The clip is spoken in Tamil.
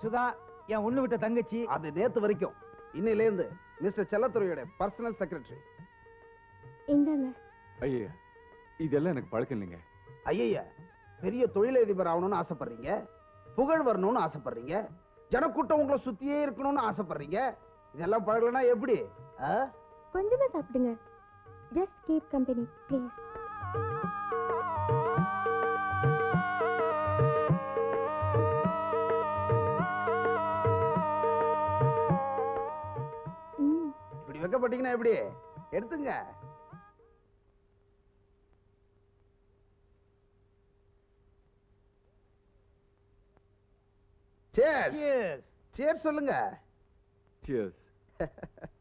சுதா என் ஒண்ணு விட்ட தங்கச்சி. அது நேத்து வரைக்கும். இன்னையில இருந்து மிஸ்டர் செல்லத்துறையோட பர்சனல் செக்ரட்டரி. இந்தாங்க. ஐயா, இதெல்லாம் எனக்கு பழக்கம் இல்லைங்க. ஐயா, பெரிய தொழிலதிபர் ஆகணும்னு ஆசைப்படுறீங்க, புகழ் வரணும்னு ஆசைப்படுறீங்க, ஜனக்கூட்டம் உங்களை சுத்தியே இருக்கணும்னு ஆசைப்படுறீங்க. இதெல்லாம் பழகலனா எப்படி? கொஞ்சமா சாப்பிடுங்க. Just keep company please. இப்படி வைக்கப்பட்டீங்கன்னா எப்படி? எடுத்துங்க. சேர் சொல்லுங்க. Cheers.